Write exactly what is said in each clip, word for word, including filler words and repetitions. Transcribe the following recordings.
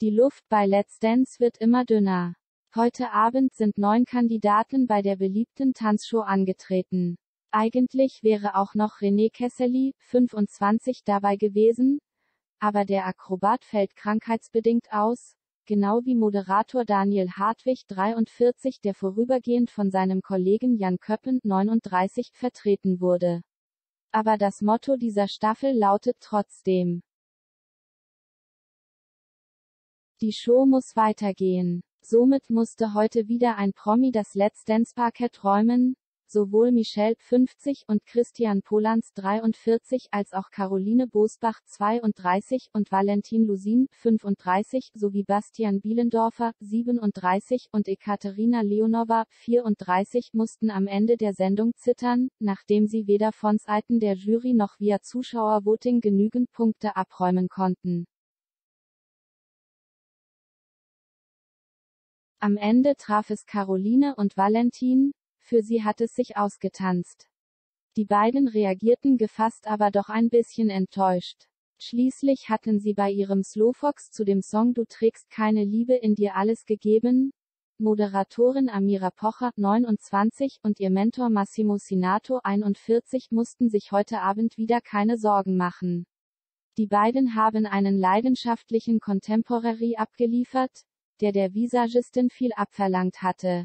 Die Luft bei Let's Dance wird immer dünner. Heute Abend sind neun Kandidaten bei der beliebten Tanzshow angetreten. Eigentlich wäre auch noch René Kessely, fünfundzwanzig, dabei gewesen, aber der Akrobat fällt krankheitsbedingt aus, genau wie Moderator Daniel Hartwig, dreiundvierzig, der vorübergehend von seinem Kollegen Jan Köppen, neununddreißig, vertreten wurde. Aber das Motto dieser Staffel lautet trotzdem: Die Show muss weitergehen. Somit musste heute wieder ein Promi das Let's Dance-Parkett räumen. Sowohl Michelle, fünfzig, und Christian Polans, dreiundvierzig, als auch Caroline Bosbach, zweiunddreißig, und Valentin Lusin, fünfunddreißig, sowie Bastian Bielendorfer, siebenunddreißig, und Ekaterina Leonova, vierunddreißig, mussten am Ende der Sendung zittern, nachdem sie weder von Seiten der Jury noch via Zuschauervoting genügend Punkte abräumen konnten. Am Ende traf es Caroline und Valentin, für sie hat es sich ausgetanzt. Die beiden reagierten gefasst, aber doch ein bisschen enttäuscht. Schließlich hatten sie bei ihrem Slowfox zu dem Song Du trägst keine Liebe in dir alles gegeben. Moderatorin Amira Pocher, neunundzwanzig, und ihr Mentor Massimo Sinato, einundvierzig, mussten sich heute Abend wieder keine Sorgen machen. Die beiden haben einen leidenschaftlichen Contemporary abgeliefert, der der Visagistin viel abverlangt hatte.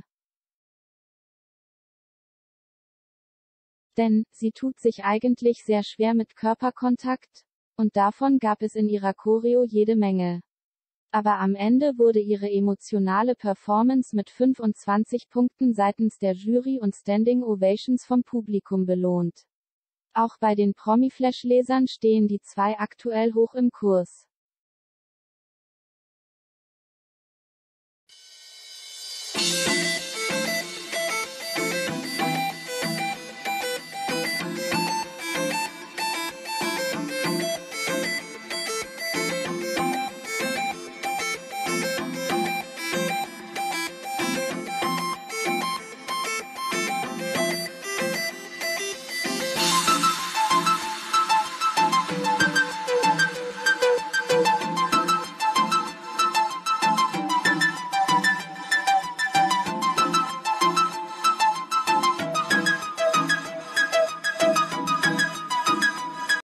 Denn, sie tut sich eigentlich sehr schwer mit Körperkontakt, und davon gab es in ihrer Choreo jede Menge. Aber am Ende wurde ihre emotionale Performance mit fünfundzwanzig Punkten seitens der Jury und Standing Ovations vom Publikum belohnt. Auch bei den Promiflash-Lesern stehen die zwei aktuell hoch im Kurs.